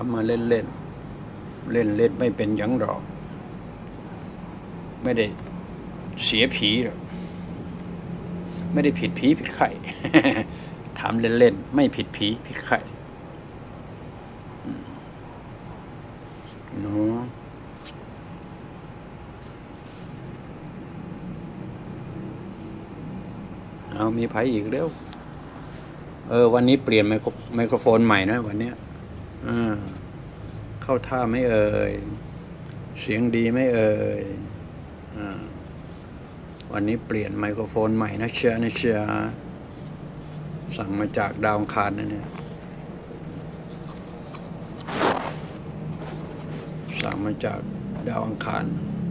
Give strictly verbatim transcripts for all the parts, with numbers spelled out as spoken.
ำมาเล่นเล่นเล่นเล่นไม่เป็นยังหรอกไม่ได้เสียผีหรอกไม่ได้ผิดผีผิดไข่ถามเล่นๆไม่ผิดผีผิดไข่เนาะเอามีไผอีกเร็วเออวันนี้เปลี่ยนไมโครไมโครโฟนใหม่นะวันนี้อ่าเข้าท่าไม่เอ่ยเสียงดีไม่เอ่ยอ่าวันนี้เปลี่ยนไมโครโฟนใหม่นะเชียร์นะเชียร์สั่งมาจากดาวอังคารนะเนี่ยสั่งมาจากดาวอังคาร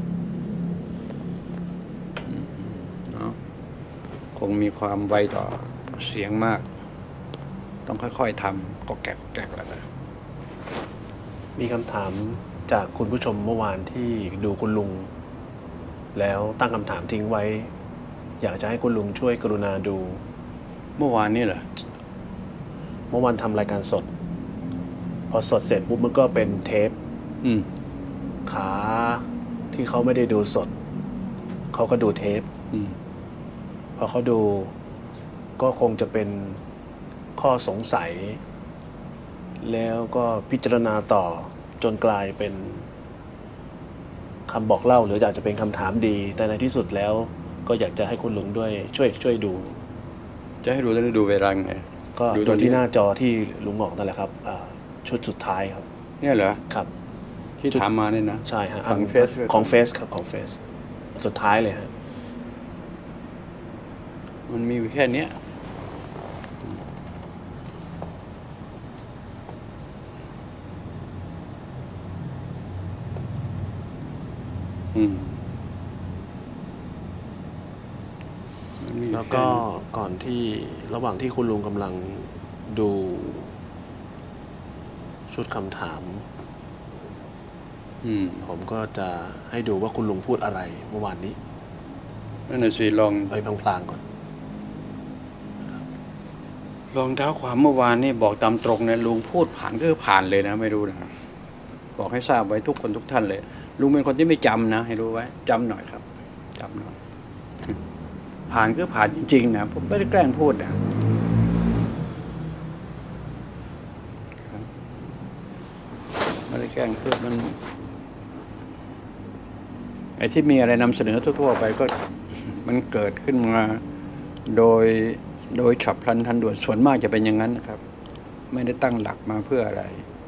เนาะคงมีความไวต่อเสียงมากต้องค่อยๆทำก็แกะแกะแล้วนะมีคำถามจากคุณผู้ชมเมื่อวานที่ดูคุณลุงแล้วตั้งคำถามทิ้งไว้อยากจะให้คุณลุงช่วยกรุณาดูเมื่อวานนี้เหรอเมื่อวานทำรายการสดพอสดเสร็จปุ๊บมันก็เป็นเทปขาที่เขาไม่ได้ดูสดเขาก็ดูเทปพอเขาดูก็คงจะเป็นข้อสงสัยแล้วก็พิจารณาต่อจนกลายเป็นคำบอกเล่าหรืออาจจะเป็นคำถามดีแต่ในที่สุดแล้วก็อยากจะให้คุณลุงด้วยช่วยช่วยดูจะให้ดูแล้วดูเวลาไงก็ดูที่หน้าจอที่ลุงบอกนั่นแหละครับชุดสุดท้ายครับเนี่ยเหรอครับที่ถามมาเนี่ยนะใช่ฮะของเฟสของเฟสครับของเฟสสุดท้ายเลยฮะมันมีแค่นี้แล้วก็ก่อนที่ระหว่างที่คุณลุงกำลังดูชุดคำถามผมก็จะให้ดูว่าคุณลุงพูดอะไรเมื่อวานนี้นั่นน่ะสิลองไปพลางๆก่อนลองเท้าความเมื่อวานนี่บอกตามตรงนะลุงพูดผ่านก็คือผ่านเลยนะไม่รู้นะบอกให้ทราบไว้ทุกคนทุกท่านเลยลุงเป็นคนที่ไม่จำนะให้รู้ไว้จำหน่อยครับจำหน่อยผ่านก็ผ่านจริงๆนะผมไม่ได้แกล้งพูดนะไม่ได้แกล้งพูดมันไอ้ที่มีอะไรนำเสนอทั่วๆไปก็มันเกิดขึ้นมาโดยโดยฉับพลันทันด่วนส่วนมากจะเป็นอย่างนั้นนะครับไม่ได้ตั้งหลักมาเพื่ออะไร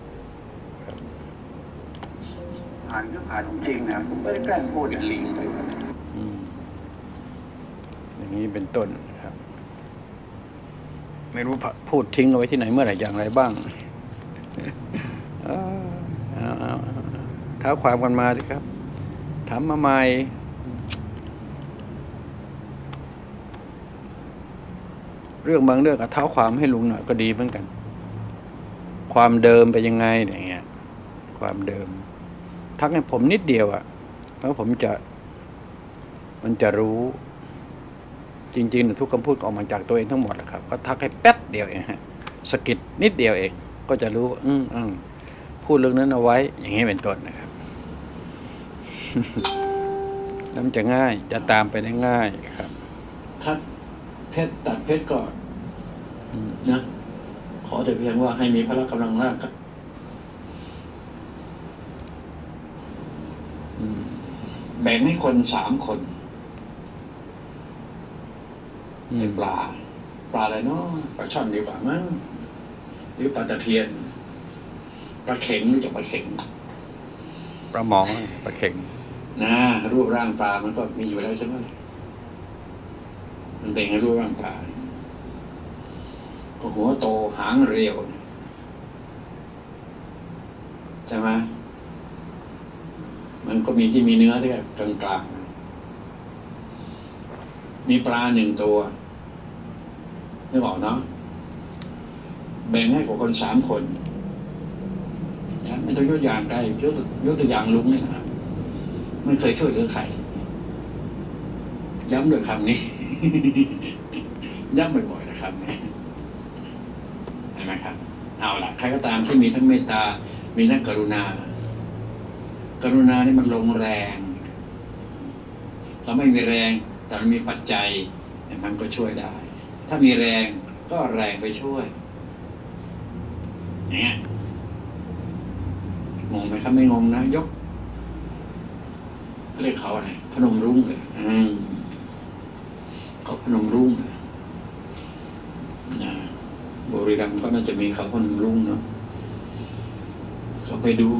ผ่านก็ผ่านจริงๆนะผมไม่ได้แกล้งพูดลิงไปอย่างนี้เป็นต้นครับไม่รู้พูดทิ้งเอาไว้ที่ไหนเมื่อไหร่อย่างไรบ้างเท้าความกันมาสิครับถามมาใหม่เรื่องบางเรื่องก็เท้าความให้ลุงหน่อยก็ดีเหมือนกันความเดิมไปยังไงอย่างเงี้ยความเดิมทักให้ผมนิดเดียวอ่ะแล้วผมจะมันจะรู้จริงๆทุกคำพูดออกมาจากตัวเองทั้งหมดแหละครับก็ทักให้แป๊บเดียวเองฮะสกิดนิดเดียวเองก็จะรู้อืมอืมพูดเรื่องนั้นเอาไว้อย่างนี้เป็นต้นนะครับแล้วมันจะง่ายจะตามไปได้ง่ายครับทัดเพชรตัดเพชรก่อนนะขอแต่เพียงว่าให้มีพละกำลังร่างกายแบ่งให้คนสามคนเป็นปลาปลาอะไรเนาะปลาช่อนดีกว่ามั้งหรือปลาตะเพียนปลาเข็งรู้จักปลาเข็งปลาหมอปลาเข็งนะรูปร่างปลามันก็มีอยู่แล้วใช่ไหมมันเป็นไงรูปร่างปลาก็หัวโตหางเรียวใช่ไหมมันก็มีที่มีเนื้อที่กลางกลางมีปลาหนึ่งตัวนึกออกเนาะแบ่งให้กับคนสามคนนะไม่ต้องยกอย่างใกล้ยกยกตัวอย่างลุงนี่นะครับไม่เคยช่วยเหลือใครย้ำด้วยคำนี้ ย้ำบ่อยๆนะครับเห็นไหมครับเอาล่ะใครก็ตามที่มีทั้งเมตตามีนักกรุณา กรุณานี่มันลงแรงเราไม่มีแรงแต่มันมีปัจจัยมันก็ช่วยได้ถ้ามีแรงก็แรงไปช่วยอย่างเงี้ยงงไหมครับไม่งงนะยกเรียกเขาอะไรพนมรุ้งเลยอืมเขาพนมรุ้งเลยนะบุรีรัมย์ก็น่าจะมีเขาพนมรุ้งเนาะเขาไปดู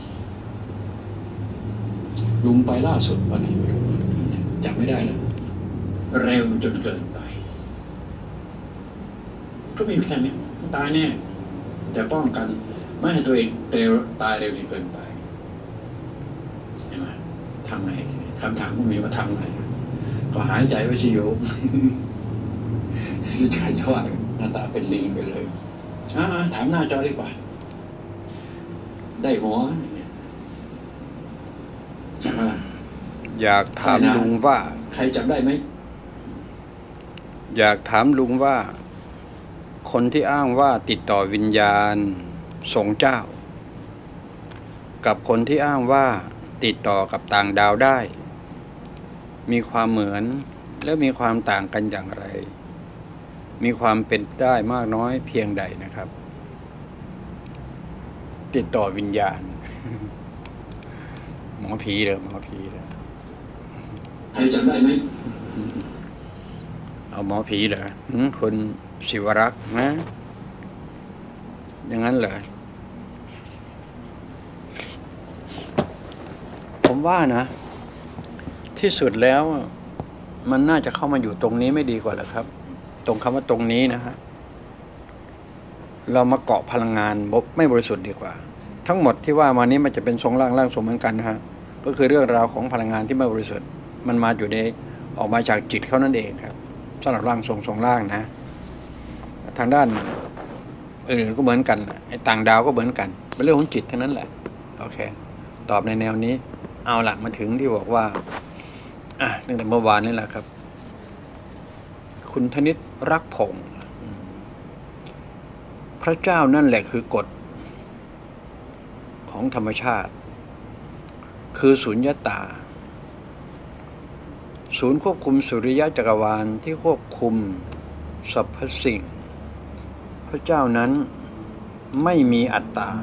ลุงไปล่าสุดวันไหนไม่รู้จำไม่ได้แล้วเร็วจนเกินไปก็มีแค่นี้ตายแน่แต่ป้องกันไม่ให้ตัวเองเร็วตายเร็วจนเกินไปเห็นไหมทำไงคำถามก็มีว่าทำไงก็หายใจไว้ชิโยมใจจะว่าหน้าตาเป็นลิงไปเลยอ่าถามหน้าจอดีกว่าได้หัวจำอะไรอยากถามลุงว่าใครจำได้ไหมอยากถามลุงว่าคนที่อ้างว่าติดต่อวิญญาณทรงเจ้ากับคนที่อ้างว่าติดต่อกับต่างดาวได้มีความเหมือนและมีความต่างกันอย่างไรมีความเป็นได้มากน้อยเพียงใดนะครับติดต่อวิญญาณหมอผีเลยหมอผีเลยใครจำได้ไหมเอาหมอผีเหรอคนศิวรักษ์นะอย่างนั้นเหรอผมว่านะที่สุดแล้วมันน่าจะเข้ามาอยู่ตรงนี้ไม่ดีกว่าหรอครับตรงคำว่าตรงนี้นะฮะเรามาเกาะพลังงานไม่บริสุทธิ์ดีกว่าทั้งหมดที่ว่ามานี้มันจะเป็นทรงร่างร่างทรงเหมือนกันนะฮะก็คือเรื่องราวของพลังงานที่ไม่บริสุทธิ์มันมาอยู่ในออกมาจากจิตเขานั่นเองครับสำหรับร่างทรงทรงร่างนะทางด้านอื่นๆก็เหมือนกันไอ้ต่างดาวก็เหมือนกันเป็นเรื่องของจิตเท่านั้นแหละโอเคตอบในแนวนี้เอาละมาถึงที่บอกว่าอ่ะตั้งแต่เมื่อวานนี่แหละครับคุณธนิตรักพงษ์พระเจ้านั่นแหละคือกฎของธรรมชาติคือสุญญตาศูนย์ควบคุมสุริยะจักรวาลที่ควบคุมสรรพสิ่งพระเจ้านั้นไม่มีอัตตา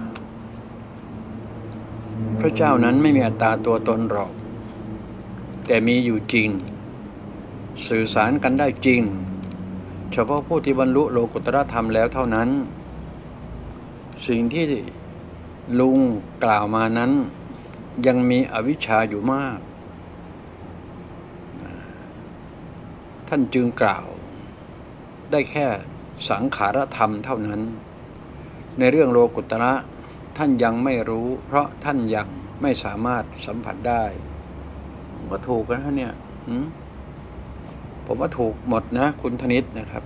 พระเจ้านั้นไม่มีอัตตาตัวตนหรอกแต่มีอยู่จริงสื่อสารกันได้จริงเฉพาะผู้ที่บรรลุโลกุตตรธรรมแล้วเท่านั้นสิ่งที่ลุงกล่าวมานั้นยังมีอวิชชาอยู่มากท่านจึงกล่าวได้แค่สังขารธรรมเท่านั้นในเรื่องโลกุตตระท่านยังไม่รู้เพราะท่านยังไม่สามารถสัมผัสได้ผมว่าถูกนะเนี่ยผมว่าถูกหมดนะคุณธนิตนะครับ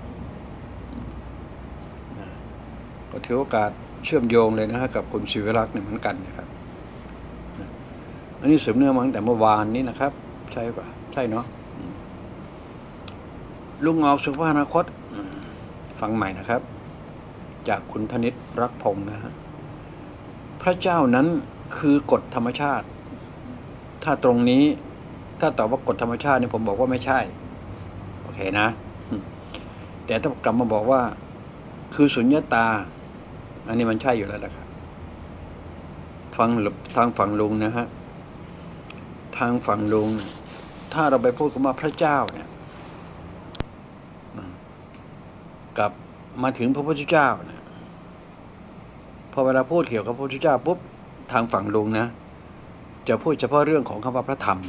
ก็ถือโอกาสเชื่อมโยงเลยนะฮะกับคุณศิวรักษ์เนี่ยเหมือนกันนะครับอันนี้สืบเนื่องมาตั้งแต่เมื่อวานนี้นะครับใช่ปะใช่เนาะลุงออกสุภาพอนาคตฟังใหม่นะครับจากคุณธนิตรักพงษ์นะฮะพระเจ้านั้นคือกฎธรรมชาติถ้าตรงนี้ถ้าตอบว่ากฎธรรมชาติเนี่ยผมบอกว่าไม่ใช่โอเคนะแต่ถ้ากลับมาบอกว่าคือสุญญตาอันนี้มันใช่อยู่แล้วนะครับฟังทางฝั่งลุงนะฮะทางฝั่งลุงถ้าเราไปพูดคำว่าพระเจ้าเนี่ยกับมาถึงพระพุทธเจ้าเนี่ยพอเวลาพูดเกี่ยวกับพระพุทธเจ้าปุ๊บทางฝั่งลุงนะจะพูดเฉพาะเรื่องของคำว่าพระธรรม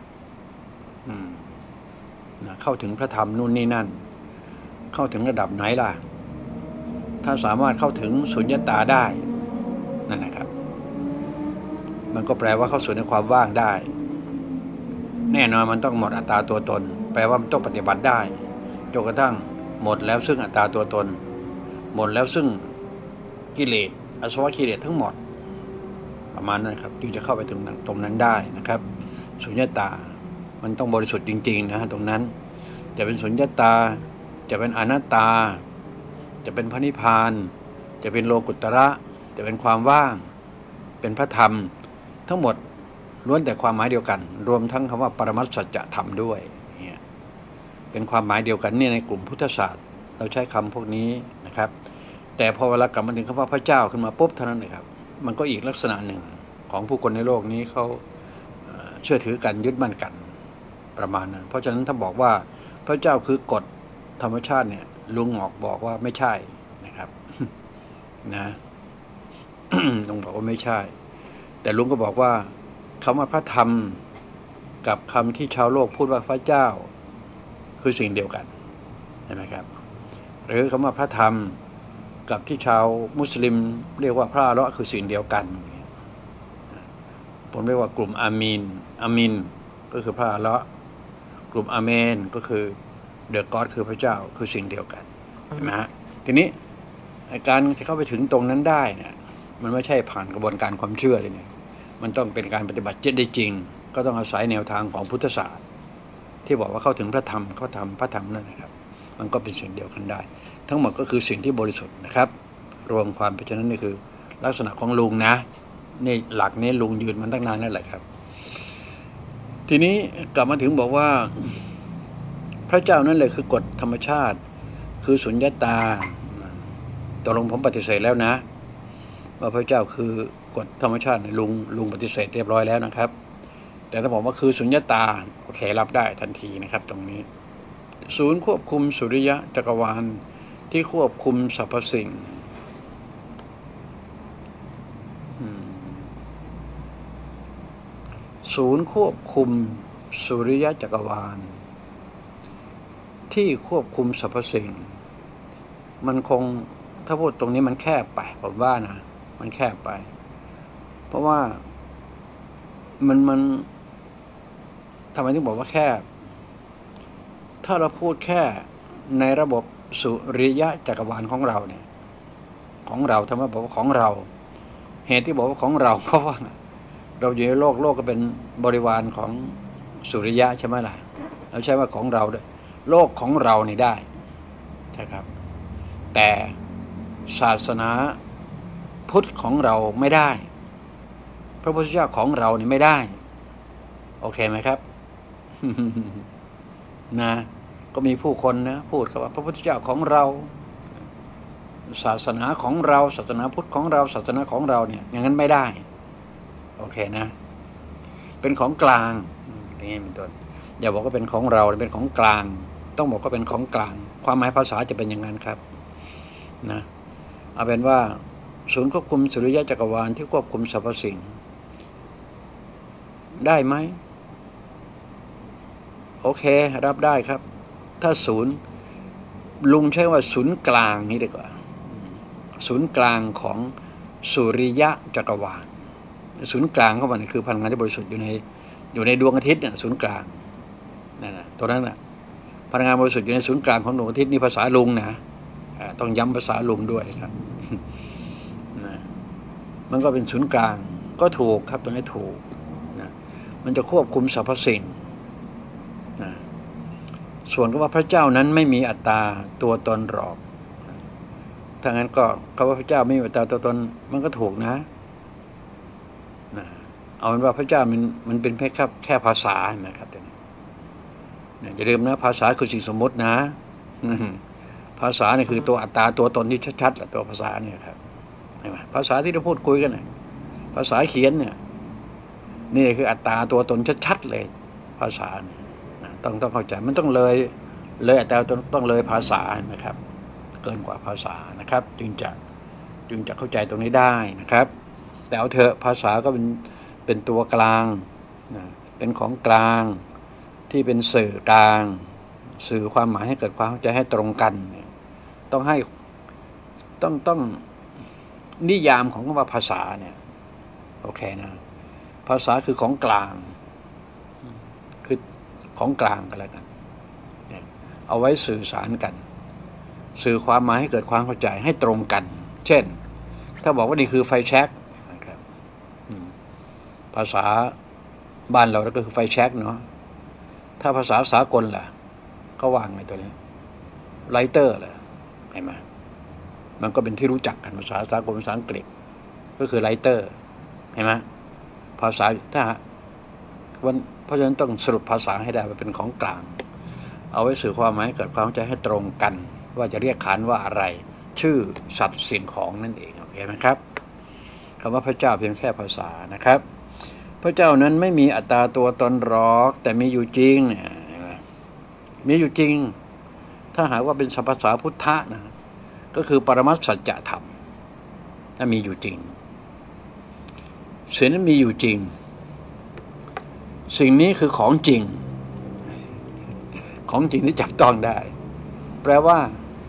เข้าถึงพระธรรมนู่นนี่นั่นเข้าถึงระดับไหนล่ะถ้าสามารถเข้าถึงสุญญตาได้นั่นนะครับมันก็แปลว่าเข้าสู่ในความว่างได้แน่นอนมันต้องหมดอัตตาตัวตนแปลว่ามันต้องปฏิบัติได้จนกระทั่งหมดแล้วซึ่งอัตตาตัวตนหมดแล้วซึ่งกิเลสอาสวะกิเลสทั้งหมดประมาณนั้นครับที่จะเข้าไปถึงตรงนั้นได้นะครับสุญญตามันต้องบริสุทธิ์จริงๆนะฮะตรงนั้นจะเป็นสุญญตาจะเป็นอนัตตาจะเป็นพระนิพพานจะเป็นโลกุตตระจะเป็นความว่างเป็นพระธรรมทั้งหมดล้วนแต่ความหมายเดียวกัน รวมทั้งคำว่าปรมัตถสัจธรรมด้วยเนี่ยเป็นความหมายเดียวกันนี่ในกลุ่มพุทธศาสตร์เราใช้คำพวกนี้นะครับแต่พอเวลากลับมาถึงคำว่าพระเจ้าขึ้นมาปุ๊บเท่านั้นเลยครับมันก็อีกลักษณะหนึ่งของผู้คนในโลกนี้เขาเชื่อถือกันยึดมั่นกันประมาณนั้นเพราะฉะนั้นถ้าบอกว่าพระเจ้าคือกฎธรรมชาติเนี่ยลุงออกบอกว่าไม่ใช่นะครับนะ ลุงบอกว่าไม่ใช่แต่ลุงก็บอกว่าคำว่าพระธรรมกับคำที่ชาวโลกพูดว่าพระเจ้าคือสิ่งเดียวกันใช่ไหมครับหรือคำว่าพระธรรมกับที่ชาวมุสลิมเรียกว่าพระอัลเลาะห์คือสิ่งเดียวกันผมเรียกว่ากลุ่มอามีนอามินก็คือพระอัลเลาะห์กลุ่มอาเมนก็คือเดอะก็อดคือพระเจ้าคือสิ่งเดียวกันใช่ไหมฮะทีนี้การที่เข้าไปถึงตรงนั้นได้เนี่ยมันไม่ใช่ผ่านกระบวนการความเชื่อเลยเนี่ยมันต้องเป็นการปฏิบัติได้จริงก็ต้องอาศัยแนวทางของพุทธศาสตร์ที่บอกว่าเข้าถึงพระธรรมเขาทำพระธรรมนั่นนะครับมันก็เป็นสิ่งเดียวกันได้ทั้งหมดก็คือสิ่งที่บริสุทธิ์นะครับรวมความเป็นฉะนั้นนี่คือลักษณะของลุงนะนี่หลักนี้ลุงยืนมันตั้งนานนั่นแหละครับทีนี้กลับมาถึงบอกว่าพระเจ้านั่นเลยคือกฎธรรมชาติคือสุญญตาตกลงผมปฏิเสธแล้วนะว่าพระเจ้าคือกฎธรรมชาติลุงลุงปฏิเสธเรียบร้อยแล้วนะครับแต่ถ้าบอกว่าคือสุญญตาโอเครับได้ทันทีนะครับตรงนี้ศูนย์ควบคุมสุริยะจักรวาลที่ควบคุมสรรพสิ่งศูนย์ควบคุมสุริยะจักรวาลที่ควบคุมสรรพสิ่งมันคงถ้าพูดตรงนี้มันแคบไปผมว่านะมันแคบไปเพราะว่ามันมันทำไมถึงบอกว่าแคบถ้าเราพูดแค่ในระบบสุริยะจักรวาลของเราเนี่ยของเราทำไมบอกว่าของเราเหตุที่บอกว่าของเราเพราะว่าเราอยู่ในโลกโลกก็เป็นบริวารของสุริยะใช่ไหมล่ะเราใช้ว่าของเราด้วยโลกของเรานี่ได้ใช่ครับแต่ศาสนาพุทธของเราไม่ได้พระพุทธเจ้าของเรานี่ไม่ได้โอเคไหมครับ นะก็มีผู้คนนะพูดกันว่าพระพุทธเจ้าของเราศาสนาของเราศาสนาพุทธของเราศาสนาของเราเนี่ยอย่างนั้นไม่ได้โอเคนะเป็นของกลางอย่างนี้เป็นต้นอย่าบอกว่าเป็นของเราเป็นของกลางต้องบอกว่าเป็นของกลางความหมายภาษาจะเป็นอย่างนั้นครับนะเอาเป็นว่าศูนย์ควบคุมสุริยะจักรวาลที่ควบคุมสรรพสิ่งได้ไหมโอเครับได้ครับถ้าศูนย์ลุงใช้ว่าศูนย์กลางนี้ดีกว่าศูนย์กลางของสุริยะจักรวาลศูนย์กลางเข้ามาคือพลังงานที่บริสุทธิ์อยู่ในอยู่ในดวงอาทิตย์เนี่ยศูนย์กลางนั่นนะตัวนั้นน่ะพลังงานบริสุทธิ์อยู่ในศูนย์กลางของดวงอาทิตย์นี่ภาษาลุงนะต้องย้ำภาษาลุงด้วยครับนะมันก็เป็นศูนย์กลางก็ถูกครับตรงนี้ถูกนะมันจะควบคุมสรรพสิ่งนะส่วนก็ว่าพระเจ้านั้นไม่มีอัตตาตัวตนหรอกถ้างั้นก็คำว่าพระเจ้าไม่มีอัตตาตัวตนมันก็ถูกนะนะเอาเป็นว่าพระเจ้ามันมันเป็นแค่แค่ภาษานะครับอย่าลืมนะภาษาคือสิ่งสมมตินะภาษาเนี่ยคือตัวอัตตาตัวตนที่ชัดๆแหละตัวภาษาเนี่ยครับเห็นไหมภาษาที่เราพูดคุยกันเนี่ยภาษาเขียนเนี่ยนี่คืออัตตาตัวตนชัดๆเลยภาษาเนี่ยต้องต้องเข้าใจมันต้องเลยเลยอัตตาต้องเลยภาษานะครับเกินกว่าภาษานะครับจึงจะจึงจะเข้าใจตรงนี้ได้นะครับแต่เอาเถอะภาษาก็เป็นเป็นตัวกลางนะเป็นของกลางที่เป็นสื่อกลางสื่อความหมายให้เกิดความเข้าใจให้ตรงกันต้องให้ต้องต้องนิยามของคำว่าภาษาเนี่ยโอเคนะภาษาคือของกลางคือของกลางกันแล้วกันเอาไว้สื่อสารกันสื่อความหมายให้เกิดความเข้าใจให้ตรงกันเช่นถ้าบอกว่านี่คือไฟแช็กนะครับภาษาบ้านเราก็คือไฟแช็กเนาะถ้าภาษาสากลล่ะก็วางในตัวนี้ไลเตอร์แหละเห็นไหมมันก็เป็นที่รู้จักกันภาษาสากลภาษาอังกฤษก็คือไลเตอร์เห็นไหมภาษาถ้าวันเพราะฉะนั้นต้องสรุปภาษาให้ได้ว่าเป็นของกลางเอาไว้สื่อความหมายเกิดความเข้าใจให้ตรงกันว่าจะเรียกขานว่าอะไรชื่อสัตว์สิ่งของนั่นเองโอเคไหมครับคำว่าพระเจ้าเพียงแค่ภาษานะครับพระเจ้านั้นไม่มีอัตตาตัวตนหรอกแต่มีอยู่จริงเนี่ยมีอยู่จริงถ้าหากว่าเป็นภาษาพุทธะนะก็คือปรมัตถสัจธรรมถ้ามีอยู่จริงสิ่งนั้นมีอยู่จริงสิ่งนี้คือของจริงของจริงที่จับต้องได้แปลว่า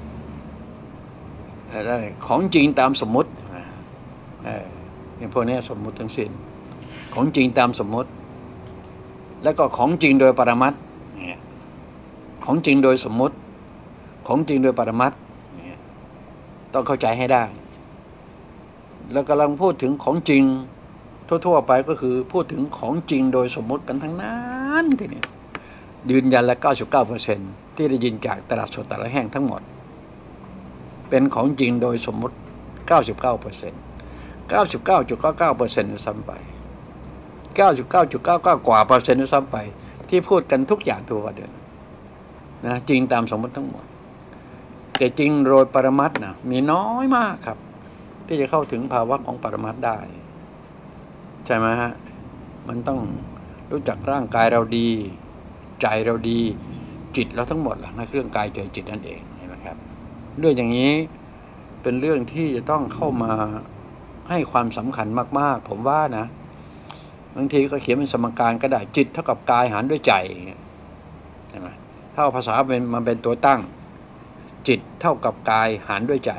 อะไรของจริงตามสมมติเนี่ยพวกนี้สมมุติทั้งสิ้นของจริงตามสมมติแล้วก็ของจริงโดยปรมัตถ์ของจริงโดยสมมติของจริงโดยปรมัตถ์ต้องเข้าใจให้ได้แล้วกำลังพูดถึงของจริงทั่วๆไปก็คือพูดถึงของจริงโดยสมมติกันทั้งนั้นทีนี้ยืนยันละ เก้าสิบเก้าเปอร์เซ็นต์ ที่ได้ยินจากตลาดสดตลาดแห้งทั้งหมดเป็นของจริงโดยสมมติ เก้าสิบเก้าเปอร์เซ็นต์ เก้าสิบเก้าจุดเก้าเก้าเปอร์เซ็นต์ ซ้ำไป เก้าสิบเก้าจุดเก้าเก้า กว่าเปอร์เซ็นต์ซ้ำไปที่พูดกันทุกอย่างทั่วเดือนนะจริงตามสมมติทั้งหมดแต่จริงโดยปรมัตถ์นะมีน้อยมากครับที่จะเข้าถึงภาวะของปรมัตถ์ได้ใช่ไหมฮะมันต้องรู้จักร่างกายเราดีใจเราดีจิตเราทั้งหมดล่ะนะเรื่องกายใจจิตนั่นเองเห็นไหมครับเรื่องอย่างนี้เป็นเรื่องที่จะต้องเข้ามาให้ความสำคัญมากๆผมว่านะบางทีก็เขียนเป็นสมการก็ได้จิตเท่ากับกายหารด้วยใจใช่ไหมถ้าเอาภาษาเป็นมาเป็นตัวตั้งจิตเท่ากับกายหารด้วยใจ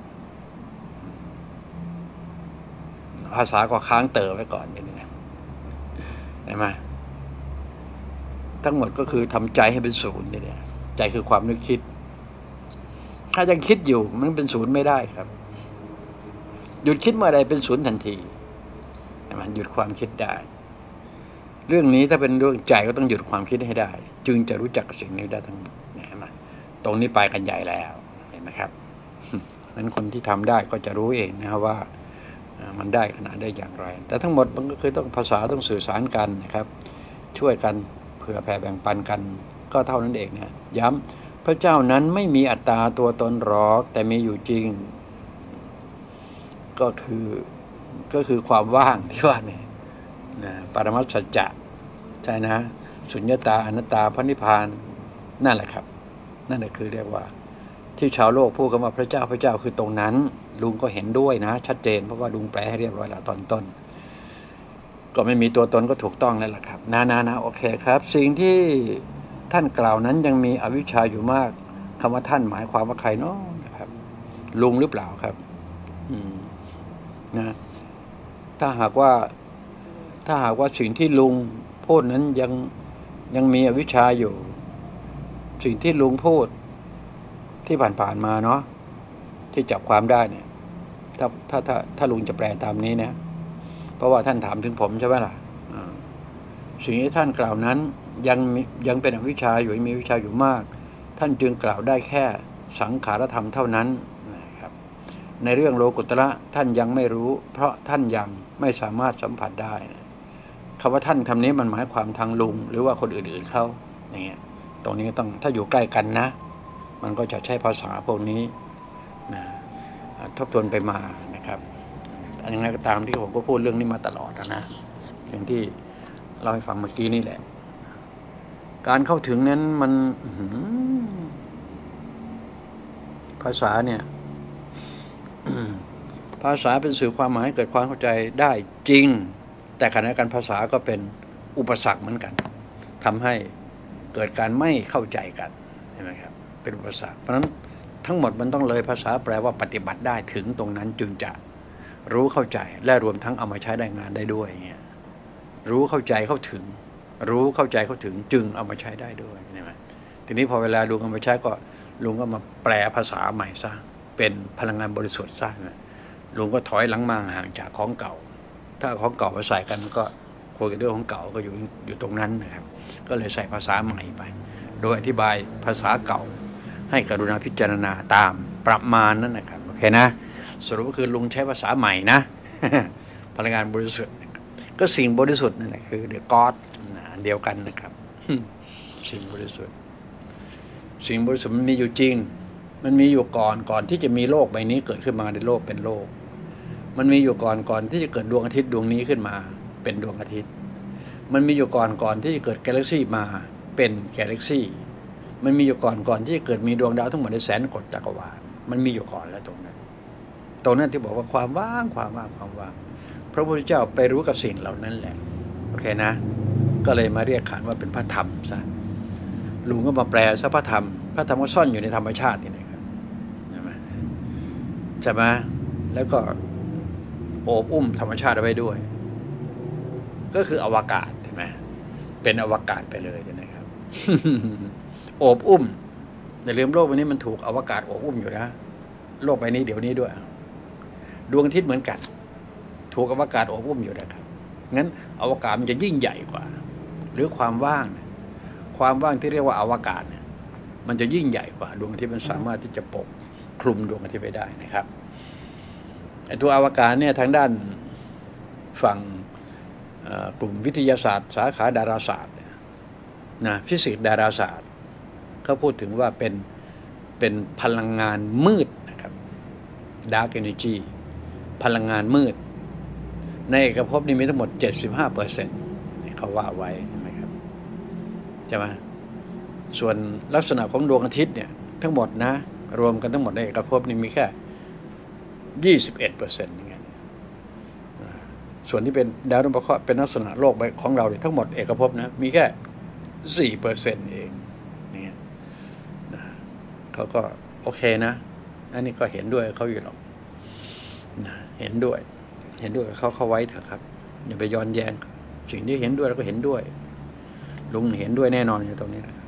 ภาษาก็ค้างเต๋อไว้ก่อนอย่างนี้เห็นไหมทั้งหมดก็คือทำใจให้เป็นศูนย์เนี่ยใจคือความนึกคิดถ้ายังคิดอยู่มันเป็นศูนย์ไม่ได้ครับหยุดคิดเมื่อใดเป็นศูนย์ทันทีมันหยุดความคิดได้เรื่องนี้ถ้าเป็นเรื่องใจก็ต้องหยุดความคิดให้ได้จึงจะรู้จักสิ่งนี้ได้ทั้งหมดเห็นไหมตรงนี้ไปกันใหญ่แล้วเห็นไหมครับนั้นคนที่ทำได้ก็จะรู้เองนะครับว่ามันได้ขนาดได้อย่างไรแต่ทั้งหมดมันก็คือต้องภาษาต้องสื่อสารกันนะครับช่วยกันเผื่อแผ่แบ่งปันกันก็เท่านั้นเองนะย้ำพระเจ้านั้นไม่มีอัตตาตัวตนหรอกแต่มีอยู่จริงก็คือก็คือความว่างที่ว่าเนี่ยนะปรมัตถสัจจะใช่นะสุญญตาอนัตตาพระนิพพานนั่นแหละครับนั่นแหละคือเรียกว่าที่ชาวโลกพูดกันว่าพระเจ้าพระเจ้าคือตรงนั้นลุงก็เห็นด้วยนะชัดเจนเพราะว่าลุงแปลให้เรียบร้อยแล้วตอนต้นก็ไม่มีตัวตนก็ถูกต้องแล้วล่ะครับนานานะโอเคครับสิ่งที่ท่านกล่าวนั้นยังมีอวิชชาอยู่มากคำว่าท่านหมายความว่าใครเนาะนะครับลุงหรือเปล่าครับอืมนะถ้าหากว่าถ้าหากว่าสิ่งที่ลุงพูดนั้นยังยังมีอวิชชาอยู่สิ่งที่ลุงพูดที่ผ่านๆมาเนาะที่จับความได้เนี่ยถ้าถ้าถ้าถ้าลุงจะแปลตามนี้นะเพราะว่าท่านถามถึงผมใช่ไหมล่ะสิ่งที่ท่านกล่าวนั้นยังยังเป็นอวิชชาอยู่มีอวิชชาอยู่มากท่านจึงกล่าวได้แค่สังขารธรรมเท่านั้นนะครับในเรื่องโลกุตระท่านยังไม่รู้เพราะท่านยังไม่สามารถสัมผัสได้นะคำว่าท่านคำนี้มันหมายความทางลุงหรือว่าคนอื่นๆเขาอย่างเงี้ยตรงนี้ต้องถ้าอยู่ใกล้กันนะมันก็จะใช้ภาษาพวกนี้นะทบทวนไปมานะครับอย่างไรก็ตามที่ผมก็พูดเรื่องนี้มาตลอดนะอย่างที่เราให้ฟังเมื่อกี้นี่แหละการเข้าถึงนั้นมันภาษาเนี่ย ภาษาเป็นสื่อความหมายเกิดความเข้าใจได้จริงแต่ขณะเดียวกันภาษาก็เป็นอุปสรรคเหมือนกันทำให้เกิดการไม่เข้าใจกันใช่ไหมครับเป็นอุปสรรคเพราะฉะนั้นทั้งหมดมันต้องเลยภาษาแปลว่าปฏิบัติได้ถึงตรงนั้นจึงจะรู้เข้าใจและรวมทั้งเอามาใช้ได้งานได้ด้วยเงี้ยรู้เข้าใจเข้าถึงรู้เข้าใจเข้าถึงจึงเอามาใช้ได้ด้วยใช่ไหมทีนี้พอเวลาลุงเอามาใช้ก็ลุงก็มาแปลภาษาใหม่ซะเป็นพลังงานบริสุทธิ์ซะลุงก็ถอยหลังมาห่างจากของเก่าถ้าของเก่ามาใส่กันก็คุยกันเรื่องของเก่าก็อยู่อยู่ตรงนั้นนะครับก็เลยใส่ภาษาใหม่ไปโดยอธิบายภาษาเก่าให้กรุณาพิจารณาตามประมาณนั้นนะครับโอเคนะสรุปก็คือลุงใช้ภาษาใหม่นะพลังงานบริสุทธิ์ก็สิ่งบริสุทธิ์นั่นแหละคือ the God อันเดียวกันนะครับสิ่งบริสุทธิ์สิ่งบริสุทธิ์มันมีอยู่จริงมันมีอยู่ก่อนก่อนที่จะมีโลกใบนี้เกิดขึ้นมาในโลกเป็นโลกมันมีอยู่ก่อนก่อนที่จะเกิดดวงอาทิตย์ดวงนี้ขึ้นมาเป็นดวงอาทิตย์มันมีอยู่ก่อนก่อนที่จะเกิดกาแล็กซี่มาเป็นกาแล็กซี่มันมีอยู่ก่อนก่อนที่จะเกิดมีดวงดาวทั้งหมดในแสนกฎจักรวาลมันมีอยู่ก่อนแล้วตรงนั้นตรงนั้นที่บอกว่าความว่างความว่างความว่างพระพุทธเจ้าไปรู้กับสิ่งเหล่านั้นแหละโอเคนะก็เลยมาเรียกขานว่าเป็นพระธรรมซะลุงก็มาแปลซะพระธรรมพระธรรมก็ซ่อนอยู่ในธรรมชาตินี่นะครับใช่ไหมใช่ไหมแล้วก็โอบอุ้มธรรมชาติเอาไว้ด้วยก็คืออวกาศใช่ไหมเป็นอวกาศไปเลยนะครับ โอบอุ้มแต่เรื่องโลกวันนี้มันถูกอวกาศโอบอุ้มอยู่นะโลกใบนี้เดี๋ยวนี้ด้วยดวงอาทิตย์เหมือนกันถูกอวกาศโอบอุ้มอยู่นะครับงั้นอวกาศมันจะยิ่งใหญ่กว่าหรือความว่างความว่างที่เรียกว่าอวกาศเนี่ยมันจะยิ่งใหญ่กว่าดวงอาทิตย์มันสามารถที่จะปกคลุมดวงอาทิตย์ไปได้นะครับไอ้ตัวอวกาศเนี่ยทางด้านฝั่งกลุ่มวิทยาศาสตร์สาขาดาราศาสตร์นะฟิสิกส์ดาราศาสตร์เขาพูดถึงว่าเป็นเป็นพลังงานมืดนะครับ dark energy พลังงานมืดในเอกภพนี้มีทั้งหมด เจ็ดสิบห้าเปอร์เซ็นต์ เขาว่าไว้ใช่ไหมครับใช่ไหมส่วนลักษณะของดวงอาทิตย์เนี่ยทั้งหมดนะรวมกันทั้งหมดในเอกภพนี้มีแค่ ยี่สิบเอ็ดเปอร์เซ็นต์ อย่างเงี้ยส่วนที่เป็นดาวดวงเคราะห์เป็นลักษณะโลกของเราเนี่ยทั้งหมดเอกภพนะมีแค่ สี่เปอร์เซ็นต์ เองเนี่ยเขาก็โอเคนะอันนี้ก็เห็นด้วยเขาอยู่หรอกเห็นด้วยเห็นด้วยเขาเข้าไว้เถอะครับอย่าไปย้อนแย้งสิ่งที่เห็นด้วยแล้วก็เห็นด้วยลุงเห็นด้วยแน่นอนอยู่ตรงนี้นะ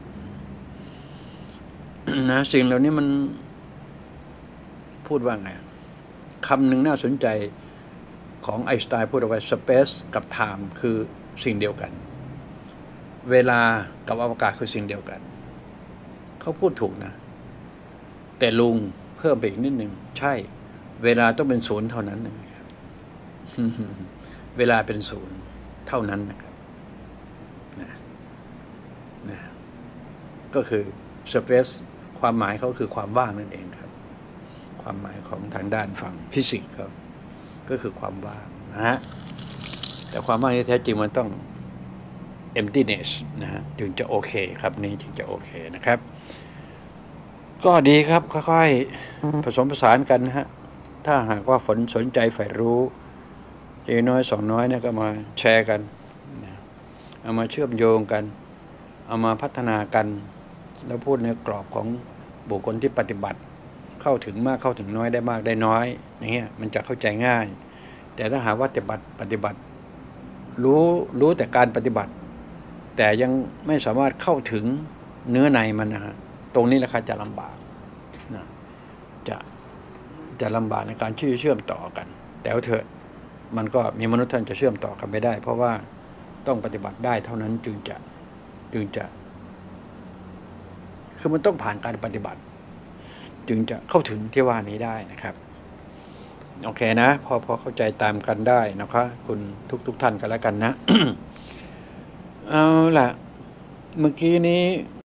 นะสิ่งเหล่านี้มันพูดว่าไงคำหนึ่งน่าสนใจของไอน์สไตน์พูดเอาไว้ space กับ time คือสิ่งเดียวกันเวลากับอวกาศคือสิ่งเดียวกันเขาพูดถูกนะแต่ลุงเพิ่มไปอีกนิดหนึ่งใช่เวลาต้องเป็นศูนย์เท่านั้นนะครับ เวลาเป็นศูนย์เท่านั้นนะครับนะนะก็คือ space ความหมายเขาคือความว่างนั่นเองครับความหมายของทางด้านฝั่งฟิสิกส์เขาก็คือความว่างนะฮะแต่ความว่างที่แท้จริงมันต้อง emptiness นะฮะถึงจะโอเคครับนี้ถึงจะโอเคนะครับก็ดีครับค่อยๆผสมผสานกันนะฮะถ้าหากว่าฝนสนใจใฝ่รู้เจน้อยสองน้อยเนี่ยก็มาแชร์กันเอามาเชื่อมโยงกันเอามาพัฒนากันแล้วพูดในกรอบของบุคคลที่ปฏิบัติเข้าถึงมากเข้าถึงน้อยได้มากได้น้อยอย่างเงี้ยมันจะเข้าใจง่ายแต่ถ้าหากว่าปฏิบัติปฏิบัติรู้รู้แต่การปฏิบัติแต่ยังไม่สามารถเข้าถึงเนื้อในมันนะฮะตรงนี้แหละครับจะลำบากนะจะจะลำบากในการที่จะเชื่อมต่อกันแต่เถอะมันก็มีมนุษย์ท่านจะเชื่อมต่อกันไม่ได้เพราะว่าต้องปฏิบัติได้เท่านั้นจึงจะจึงจะคือมันต้องผ่านการปฏิบัติจึงจะเข้าถึงที่ว่านี้ได้นะครับโอเคนะพอพอเข้าใจตามกันได้นะครับคุณทุกทุกท่านกันแล้วกันนะ เอาล่ะเมื่อกี้นี้